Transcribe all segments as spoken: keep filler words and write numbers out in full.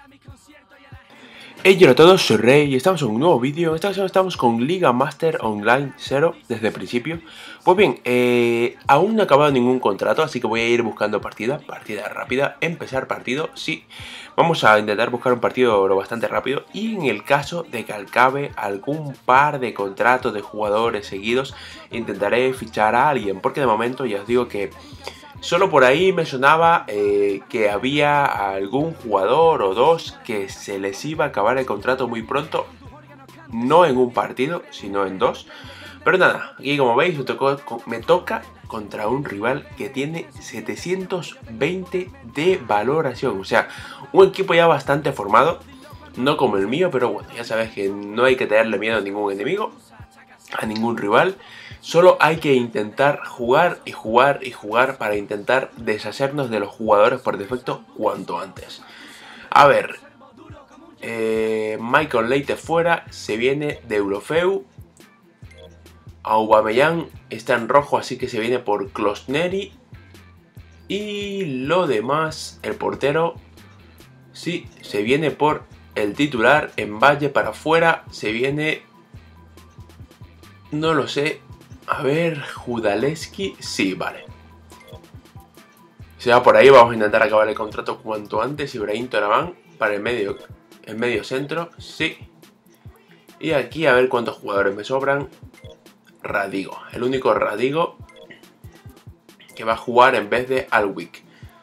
Hey, hola a todos, soy Rey y estamos en un nuevo vídeo. Esta ocasión estamos con Liga Master Online cero desde el principio. Pues bien, eh, aún no he acabado ningún contrato, así que voy a ir buscando partida, partida rápida, empezar partido, sí. Vamos a intentar buscar un partido lo bastante rápido y en el caso de que acabe algún par de contratos de jugadores seguidos, intentaré fichar a alguien, porque de momento ya os digo que solo por ahí me sonaba eh, que había algún jugador o dos que se les iba a acabar el contrato muy pronto. No en un partido, sino en dos. Pero nada, aquí como veis me, tocó, me toca contra un rival que tiene setecientos veinte de valoración. O sea, un equipo ya bastante formado. No como el mío, pero bueno, ya sabes que no hay que tenerle miedo a ningún enemigo, a ningún rival. Solo hay que intentar jugar y jugar y jugar para intentar deshacernos de los jugadores por defecto cuanto antes. A ver, eh, Michael Leite fuera, se viene de Eurofeu. Aubameyang está en rojo, así que se viene por Klosneri. Y lo demás, el portero, sí, se viene por el titular. En Valle para afuera, se viene, no lo sé. A ver, Judaleski, sí, vale. Si va por ahí, vamos a intentar acabar el contrato cuanto antes. Ibrahim Toraman para el medio, el medio centro, sí. Y aquí a ver cuántos jugadores me sobran. Radigo, el único Radigo que va a jugar en vez de Alwick.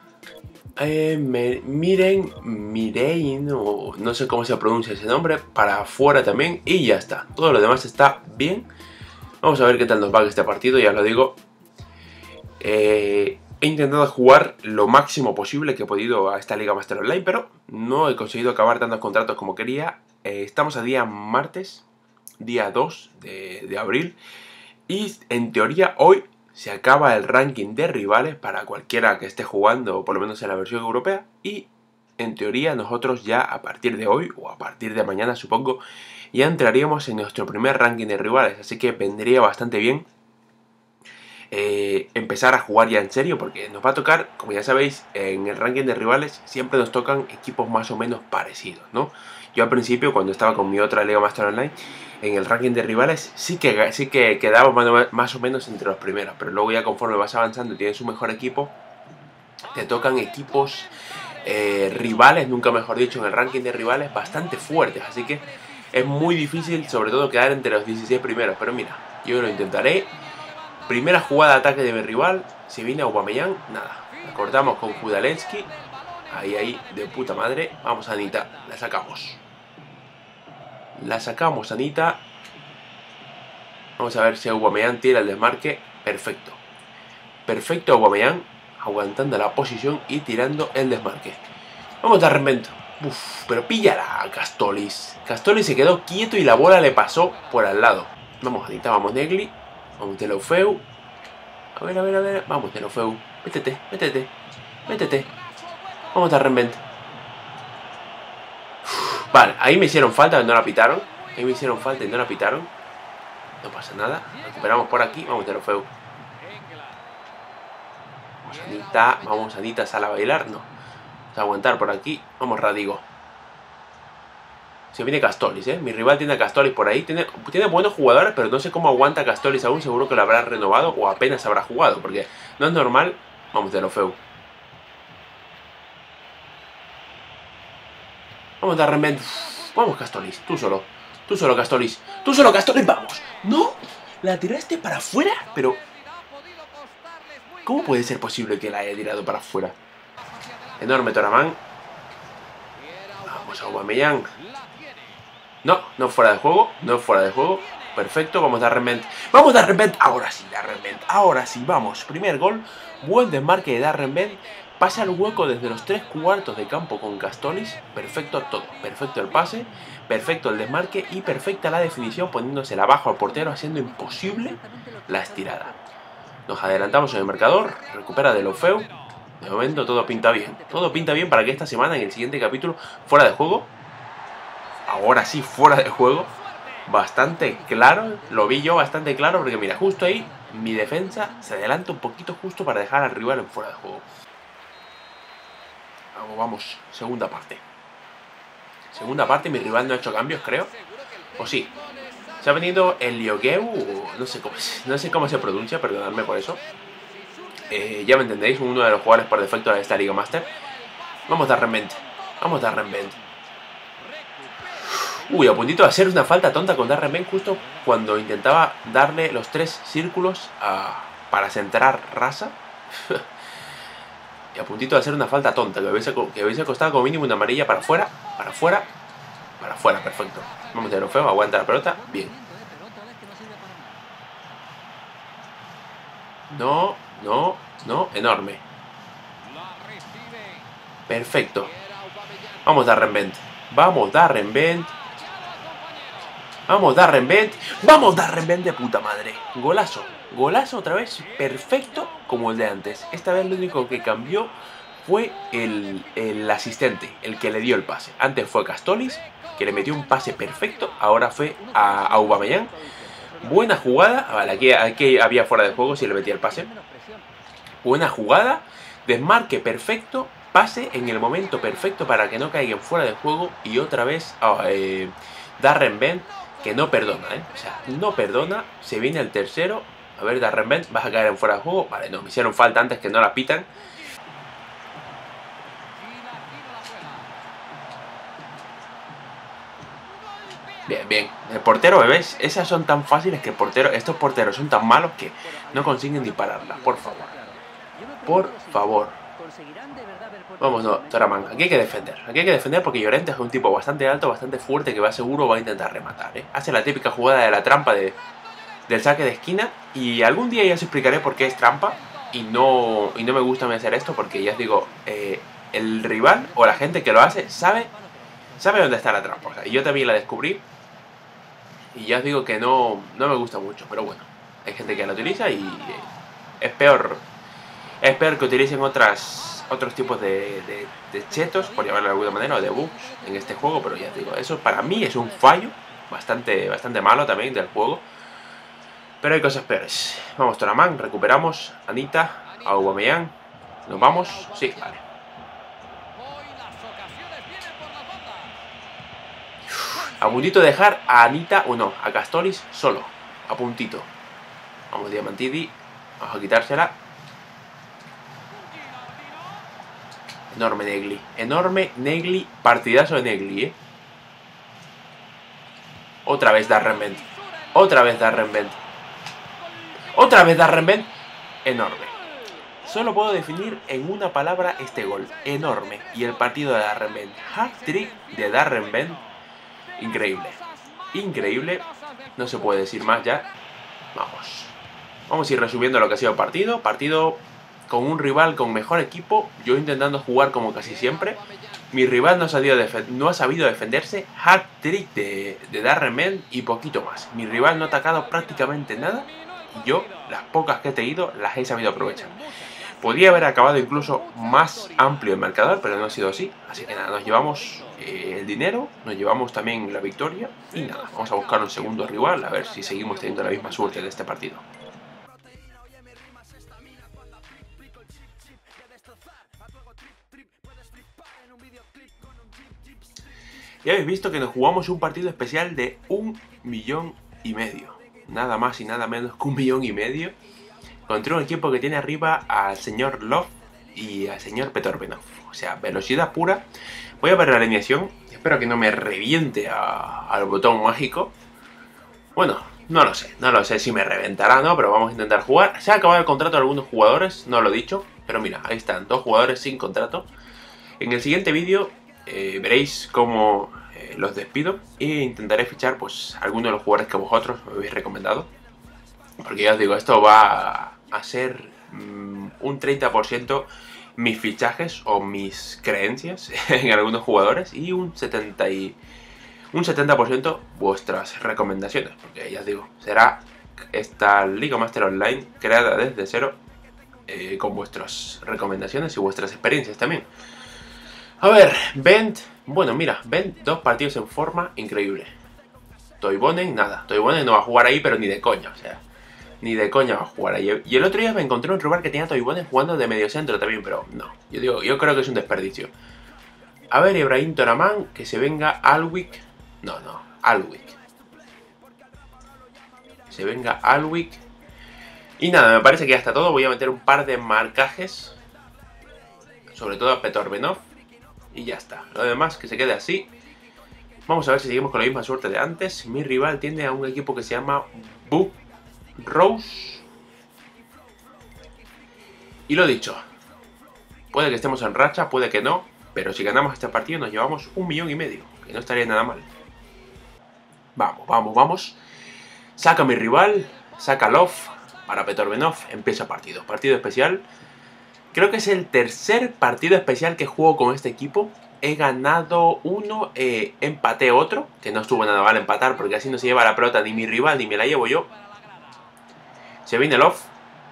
Eh, me, miren, Mirein, o no sé cómo se pronuncia ese nombre, para afuera también. Y ya está, todo lo demás está bien. Vamos a ver qué tal nos va este partido, ya lo digo. Eh, he intentado jugar lo máximo posible que he podido a esta Liga Master Online, pero no he conseguido acabar tantos contratos como quería. Eh, estamos a día martes, día dos de, de abril. Y en teoría hoy se acaba el ranking de rivales para cualquiera que esté jugando, por lo menos en la versión europea. Y en teoría nosotros ya a partir de hoy, o a partir de mañana supongo, ya entraríamos en nuestro primer ranking de rivales, así que vendría bastante bien eh, empezar a jugar ya en serio, porque nos va a tocar, como ya sabéis, en el ranking de rivales siempre nos tocan equipos más o menos parecidos, ¿no? Yo al principio, cuando estaba con mi otra Liga Master Online, en el ranking de rivales sí que, sí que quedaba más o menos entre los primeros, pero luego ya conforme vas avanzando y tienes un mejor equipo, te tocan equipos eh, rivales, nunca mejor dicho, en el ranking de rivales bastante fuertes, así que es muy difícil, sobre todo, quedar entre los dieciséis primeros. Pero mira, yo lo intentaré. Primera jugada de ataque de mi rival. Si viene Aubameyang, nada. La cortamos con Judalensky. Ahí, ahí, de puta madre. Vamos, Anita, la sacamos. La sacamos, Anita. Vamos a ver si Aubameyang tira el desmarque. Perfecto. Perfecto, Aubameyang. Aguantando la posición y tirando el desmarque. Vamos a dar reinvento. Uf, pero píllala a Castolis. Castolis se quedó quieto y la bola le pasó por al lado. Vamos, Anita, vamos, Negli. Vamos, Deulofeu. A ver, a ver, a ver. Vamos, Deulofeu. Métete, métete. Métete. Vamos a dar reinvento. Vale, ahí me hicieron falta y no la pitaron. Ahí me hicieron falta y no la pitaron. No pasa nada. Recuperamos por aquí. Vamos, Deulofeu. Vamos, Anita. Vamos, Anita, sal a bailar. No. Vamos a aguantar por aquí. Vamos, Radigo. Se viene Castolis, ¿eh? Mi rival tiene a Castolis por ahí. Tiene, tiene buenos jugadores, pero no sé cómo aguanta Castolis aún. Seguro que lo habrá renovado o apenas habrá jugado, porque no es normal. Vamos, Deulofeu. Vamos a dar reinvent. Vamos, Castolis. Tú solo. Tú solo, Castolis. Tú solo, Castolis. Vamos. ¡No! La tiraste para afuera, pero... ¿cómo puede ser posible que la haya tirado para afuera? Enorme Toraman. Vamos a Aubameyang. No, no fuera de juego, no fuera de juego. Perfecto, vamos a dar reinvent. Vamos a dar reinvent. Ahora sí, dar reinvent. Ahora sí, vamos. Primer gol. Buen desmarque de dar reinvent. Pasa el hueco desde los tres cuartos de campo con Castolis. Perfecto todo. Perfecto el pase. Perfecto el desmarque. Y perfecta la definición, poniéndosela abajo al portero, haciendo imposible la estirada. Nos adelantamos en el marcador. Recupera Deulofeu. De momento todo pinta bien. Todo pinta bien para que esta semana, en el siguiente capítulo, fuera de juego. Ahora sí, fuera de juego. Bastante claro. Lo vi yo bastante claro porque mira, justo ahí mi defensa se adelanta un poquito justo para dejar al rival en fuera de juego. Vamos, vamos. Segunda parte. Segunda parte, mi rival no ha hecho cambios, creo. O sí. Se ha venido el Liogeu, no sé cómo, no sé cómo se pronuncia, perdonadme por eso. Eh, ya me entendéis, uno de los jugadores por defecto de esta Liga Master. Vamos a dar reinvent. Vamos a dar reinvent. Uy, a puntito de hacer una falta tonta con Darren justo cuando intentaba darle los tres círculos a, para centrar Rasa. Y a puntito de hacer una falta tonta, que hubiese, que hubiese costado como mínimo una amarilla para afuera, para afuera, para afuera, perfecto. Vamos a Trofeo, aguanta la pelota, bien. No, no, no, enorme. Perfecto. Vamos Darren Bent. Vamos Darren Bent. Vamos Darren Bent. Vamos Darren Bent de puta madre. Golazo. Golazo otra vez. Perfecto como el de antes. Esta vez lo único que cambió fue el, el asistente, el que le dio el pase. Antes fue Castolis, que le metió un pase perfecto. Ahora fue a, a Aubameyang. Buena jugada. Vale, aquí, aquí había fuera de juego si le metía el pase. Buena jugada. Desmarque perfecto. Pase en el momento perfecto para que no caigan fuera de juego. Y otra vez oh, eh, Darren Bent, que no perdona, ¿eh? O sea, no perdona. Se viene el tercero. A ver, Darren Bent, vas a caer en fuera de juego. Vale, no, me hicieron falta antes que no la pitan. Bien, bien. El portero, ¿ves? Esas son tan fáciles que el portero, estos porteros son tan malos que no consiguen ni pararla. Por favor. Por favor. Vamos, no, Toraman. Aquí hay que defender. Aquí hay que defender porque Llorente es un tipo bastante alto, bastante fuerte, que va seguro va a intentar rematar, ¿eh? Hace la típica jugada de la trampa de, del saque de esquina. Y algún día ya os explicaré por qué es trampa. Y no, y no me gusta hacer esto porque ya os digo, eh, el rival o la gente que lo hace sabe, sabe dónde está la trampa. O sea, yo también la descubrí. Y ya os digo que no, no me gusta mucho, pero bueno, hay gente que la utiliza y es peor, es peor que utilicen otras, otros tipos de, de, de chetos, por llamarlo de alguna manera, o de bugs en este juego, pero ya os digo, eso para mí es un fallo bastante, bastante malo también del juego, pero hay cosas peores. Vamos, Toraman, recuperamos, Anita, Aubameyang, nos vamos, sí, vale. A puntito de dejar a Anita, o no, a Castolis solo. A puntito. Vamos, Diamantidi. Vamos a quitársela. Enorme Negli. Enorme Negli. Partidazo de Negli, ¿eh? Otra vez Darren Bent. Otra vez Darren Bent. Otra vez Darren Bent. Enorme. Solo puedo definir en una palabra este gol. Enorme. Y el partido de Darren Bent. Hat-trick de Darren Bent. Increíble, increíble, no se puede decir más ya. Vamos, vamos a ir resumiendo lo que ha sido el partido. Partido con un rival con mejor equipo, yo intentando jugar como casi siempre. Mi rival no ha sabido, no ha sabido defenderse. Hat-trick de, de Darren Bent y poquito más. Mi rival no ha atacado prácticamente nada y yo, las pocas que he tenido, las he sabido aprovechar. Podría haber acabado incluso más amplio el marcador, pero no ha sido así. Así que nada, nos llevamos eh, el dinero, nos llevamos también la victoria. Y nada, vamos a buscar un segundo rival, a ver si seguimos teniendo la misma suerte de este partido. Ya habéis visto que nos jugamos un partido especial de un millón y medio. Nada más y nada menos que un millón y medio. Contra un equipo que tiene arriba al señor Love y al señor Petorbenov. O sea, velocidad pura. Voy a ver la alineación. Espero que no me reviente a, al botón mágico. Bueno, no lo sé. No lo sé si me reventará o no, pero vamos a intentar jugar. Se ha acabado el contrato de algunos jugadores, no lo he dicho. Pero mira, ahí están, dos jugadores sin contrato. En el siguiente vídeo eh, veréis cómo eh, los despido. E intentaré fichar pues algunos de los jugadores que vosotros me habéis recomendado. Porque ya os digo, esto va a ser um, un treinta por ciento mis fichajes o mis creencias en algunos jugadores y un setenta por ciento, y un setenta por ciento vuestras recomendaciones. Porque ya os digo, será esta Liga Master Online creada desde cero eh, con vuestras recomendaciones y vuestras experiencias también. A ver, Bent, bueno mira, Bent, dos partidos en forma increíble. Toivonen, nada, Toivonen no va a jugar ahí pero ni de coña, o sea... Ni de coña va a jugar ahí. Y el otro día me encontré un rival que tenía Toivonen jugando de medio centro también, pero no. Yo digo, yo creo que es un desperdicio. A ver, Ibrahim Toraman, que se venga Alwick. No, no, Alwick. Se venga Alwick. Y nada, me parece que ya está todo. Voy a meter un par de marcajes. Sobre todo a Petorbenov. Y ya está. Lo demás que se quede así. Vamos a ver si seguimos con la misma suerte de antes. Mi rival tiene a un equipo que se llama Book Rose. Y lo dicho. Puede que estemos en racha, puede que no. Pero si ganamos este partido nos llevamos un millón y medio. Que no estaría nada mal. Vamos, vamos, vamos. Saca a mi rival. Saca a Love. Para Petorbenov. Empieza partido. Partido especial. Creo que es el tercer partido especial que juego con este equipo. He ganado uno, eh, empaté otro, que no estuvo nada mal empatar porque así no se lleva la pelota ni mi rival ni me la llevo yo. Se viene el off.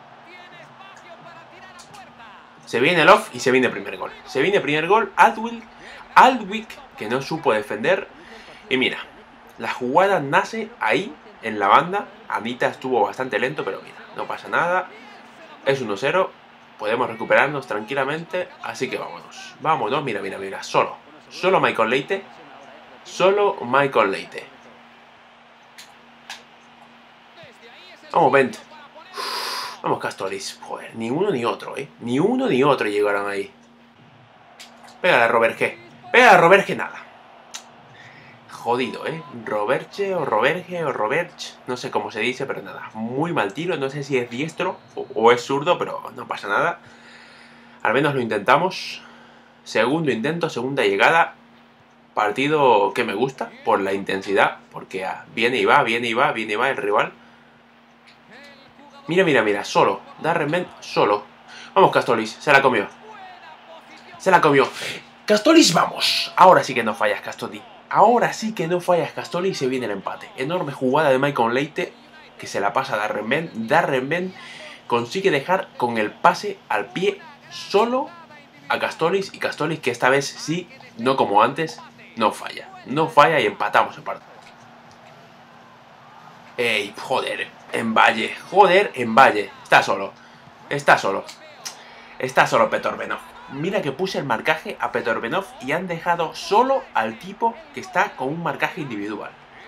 Se viene el off y se viene el primer gol. Se viene el primer gol, Aldwick, Aldwick, que no supo defender. Y mira, la jugada nace ahí, en la banda. Anita estuvo bastante lento, pero mira, no pasa nada. Es uno cero. Podemos recuperarnos tranquilamente, así que vámonos. Vámonos, mira, mira, mira, solo. Solo Michael Leite. Solo Michael Leite. Vamos, Bent. Vamos, Castoris. Joder, ni uno ni otro, ¿eh? Ni uno ni otro llegaron ahí. Pégale a Robert G. Pégale a Robert G, nada. Jodido, ¿eh? Roberche o Roberge o Roberch. No sé cómo se dice, pero nada. Muy mal tiro. No sé si es diestro o, o es zurdo, pero no pasa nada. Al menos lo intentamos. Segundo intento, segunda llegada. Partido que me gusta por la intensidad. Porque ah, viene y va, viene y va, viene y va el rival. Mira, mira, mira. Solo. Darren solo. Vamos, Castolis. Se la comió. Se la comió. Castolis, vamos. Ahora sí que no fallas, Castolis. Ahora sí que no fallas, Castolis, y se viene el empate. Enorme jugada de Michael Leite, que se la pasa a Darren Bent. Darren Bent consigue dejar con el pase al pie solo a Castolis. Y Castolis, que esta vez sí, no como antes, no falla. No falla y empatamos el partido. Ey, joder, en Valle. Joder, en Valle. Está solo. Está solo. Está solo Petorbenov. Mira que puse el marcaje a Petorbenov y han dejado solo al tipo que está con un marcaje individual.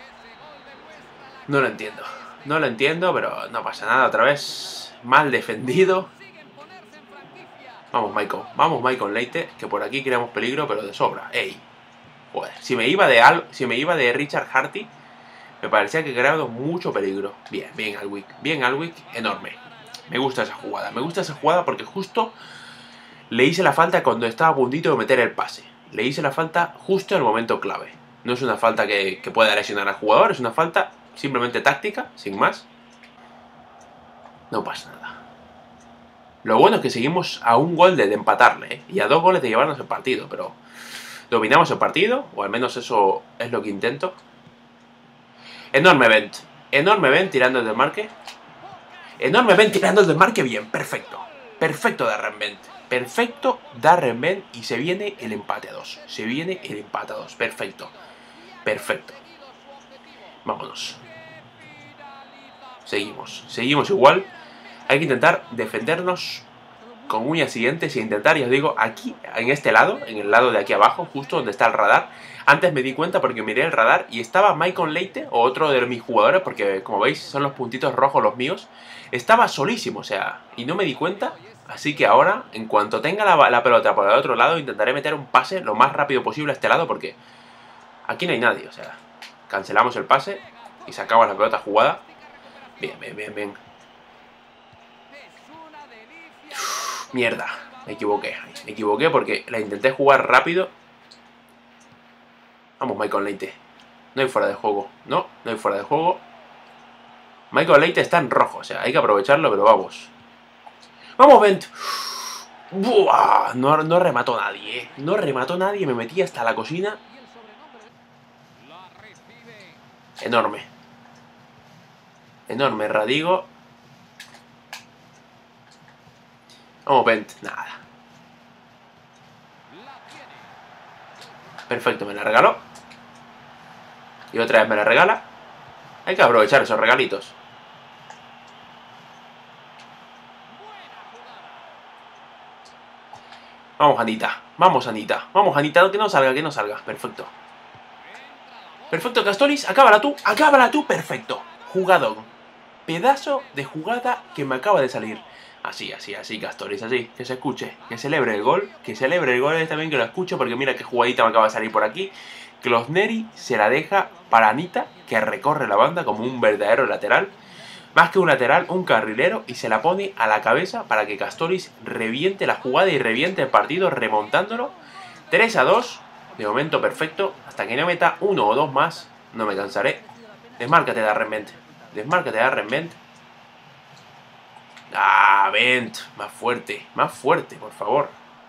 No lo entiendo. No lo entiendo, pero no pasa nada. Otra vez mal defendido. Vamos, Michael. Vamos, Michael Leite, que por aquí creamos peligro, pero de sobra. Ey. Joder. Si me iba de, Al si me iba de Richard Harty, me parecía que creado mucho peligro. Bien, bien Alwick. Bien Alwick. Enorme. Me gusta esa jugada. Me gusta esa jugada porque justo le hice la falta cuando estaba a puntito de meter el pase. Le hice la falta justo en el momento clave. No es una falta que, que pueda lesionar al jugador. Es una falta simplemente táctica, sin más. No pasa nada. Lo bueno es que seguimos a un gol de, de empatarle, ¿eh? Y a dos goles de llevarnos el partido. Pero dominamos el partido, o al menos eso es lo que intento. Enorme Bent. Enorme Bent tirando el desmarque. Enorme Bent tirando el desmarque. Bien, perfecto. Perfecto Darren Bent. Perfecto Darren Bent. Y se viene el empate a dos. Se viene el empate a dos. Perfecto. Perfecto. Vámonos. Seguimos. Seguimos igual. Hay que intentar defendernos con uñas siguientes y intentar, ya os digo, aquí, en este lado, en el lado de aquí abajo, justo donde está el radar. Antes me di cuenta porque miré el radar y estaba Michael Leite, o otro de mis jugadores, porque como veis son los puntitos rojos los míos. Estaba solísimo, o sea, y no me di cuenta. Así que ahora, en cuanto tenga la, la pelota por el otro lado, intentaré meter un pase lo más rápido posible a este lado, porque aquí no hay nadie, o sea, cancelamos el pase y sacamos la pelota jugada. Bien, bien, bien, bien. Uf, mierda, me equivoqué, me equivoqué porque la intenté jugar rápido. Vamos, Michael Leite. No hay fuera de juego, no, no hay fuera de juego. Michael Leite está en rojo, o sea, hay que aprovecharlo, pero vamos. ¡Vamos, Bent! ¡Buah! No, no remató nadie, ¿eh? No remató nadie, me metí hasta la cocina. Enorme. Enorme, Radigo. Vamos, Bent. Nada. Perfecto, me la regaló. Y otra vez me la regala. Hay que aprovechar esos regalitos. Vamos, Anita. Vamos, Anita. Vamos, Anita. Que no salga, que no salga. Perfecto. Perfecto, Castoris. Acábala tú. Acábala tú. Perfecto. Jugadón. Pedazo de jugada que me acaba de salir. Así, así, así, Castoris. Así. Que se escuche. Que celebre el gol. Que celebre el gol. Es también que lo escuche. Porque mira qué jugadita me acaba de salir por aquí. Klosneri se la deja para Anita. Que recorre la banda como un verdadero lateral. Más que un lateral, un carrilero, y se la pone a la cabeza para que Castoris reviente la jugada y reviente el partido remontándolo. tres a dos, de momento perfecto, hasta que no meta uno o dos más, no me cansaré. Desmárcate, Darren Bent, desmárcate, Darren Bent. Ah, Bent, más fuerte, más fuerte, por favor.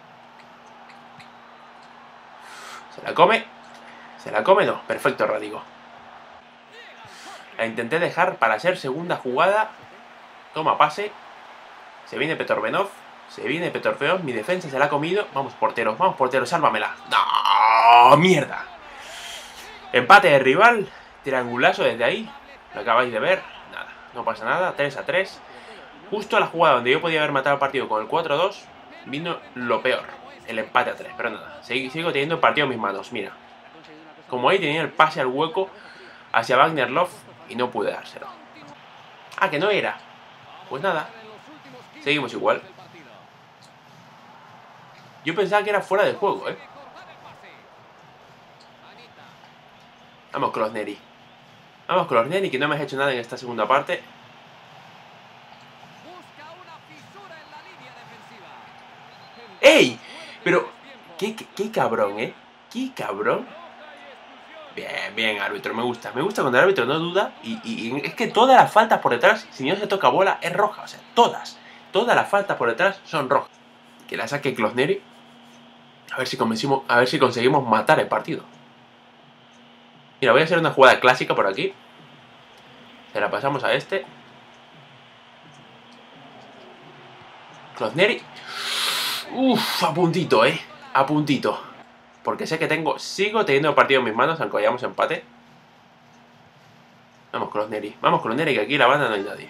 ¿Se la come? ¿Se la come? No, perfecto, Radigo. La intenté dejar para hacer segunda jugada. Toma pase. Se viene Petorbenov. Se viene Petorbenov. Mi defensa se la ha comido. Vamos, porteros. Vamos, porteros. Sálvamela. ¡No! ¡Mierda! Empate de rival. Triangulazo desde ahí. Lo acabáis de ver. Nada. No pasa nada. tres a tres. Justo a la jugada donde yo podía haber matado el partido con el cuatro a dos. Vino lo peor. El empate a tres. Pero nada. Sigo teniendo el partido en mis manos. Mira. Como ahí tenía el pase al hueco hacia Wagner Love. Y no pude dárselo. Ah, que no era. Pues nada. Seguimos igual. Yo pensaba que era fuera de juego, ¿eh? Vamos, Klosneri. Vamos, Klosneri, que no me has hecho nada en esta segunda parte. ¡Ey! Pero, qué, qué, qué cabrón, ¿eh? Qué cabrón. Bien, bien, árbitro, me gusta. Me gusta cuando el árbitro no duda. Y, y, y es que todas las faltas por detrás, si no se toca bola, es roja. O sea, todas. Todas las faltas por detrás son rojas. Que la saque Klosneri. A ver si convencimos, a ver si conseguimos matar el partido. Mira, voy a hacer una jugada clásica por aquí. Se la pasamos a este. Klosneri. Uff, a puntito, eh. A puntito. Porque sé que tengo, sigo teniendo el partido en mis manos, aunque vayamos empate. Vamos, Klosneri. Vamos, Klosneri, que aquí en la banda no hay nadie.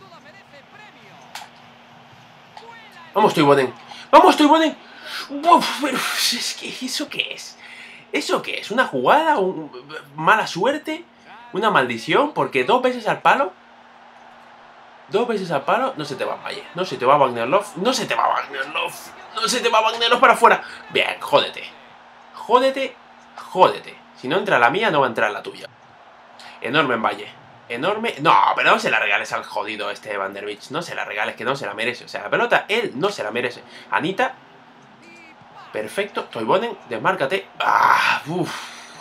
Vamos, Toivonen. Vamos, Toivonen. Uf, pero es que, ¿eso qué es? ¿Eso qué es? ¿Una jugada? ¿Un, mala suerte? ¿Una maldición? Porque dos veces al palo. Dos veces al palo. No se te va Valle. No se te va Wagner Love. No se te va Wagner Love. No se te va Wagner Love para afuera. Bien, jódete. Jódete, jódete. Si no entra la mía, no va a entrar la tuya. Enorme en Valle. Enorme. No, pero no se la regales al jodido este de Van der Beek. No se la regales, que no se la merece. O sea, la pelota, él no se la merece. Anita. Perfecto. Toivonen, desmárcate. Ah, uff.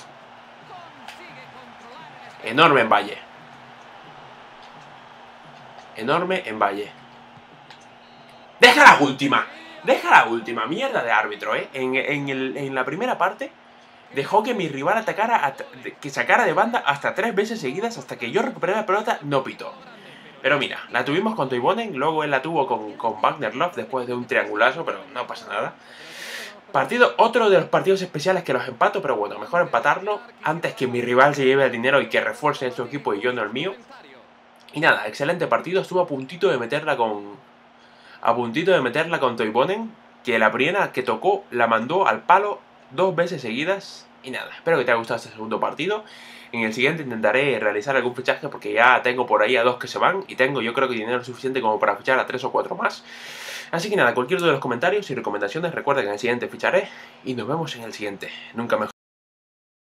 Enorme en Valle. Enorme en Valle. ¡Deja la última! Deja la última, mierda de árbitro, ¿eh? En, en, el, en la primera parte dejó que mi rival atacara, que sacara de banda hasta tres veces seguidas hasta que yo recuperé la pelota, no pitó. Pero mira, la tuvimos con Toivonen, luego él la tuvo con, con Wagner Love después de un triangulazo, pero no pasa nada. Partido, otro de los partidos especiales que los empato, pero bueno, mejor empatarlo antes que mi rival se lleve el dinero y que refuerce en su equipo y yo no el mío. Y nada, excelente partido, estuvo a puntito de meterla con... A puntito de meterla con Toivonen, que la primera que tocó la mandó al palo dos veces seguidas. Y nada, espero que te haya gustado este segundo partido. En el siguiente intentaré realizar algún fichaje porque ya tengo por ahí a dos que se van. Y tengo yo creo que dinero suficiente como para fichar a tres o cuatro más. Así que nada, cualquier de los comentarios y recomendaciones, recuerda que en el siguiente ficharé. Y nos vemos en el siguiente. Nunca mejor.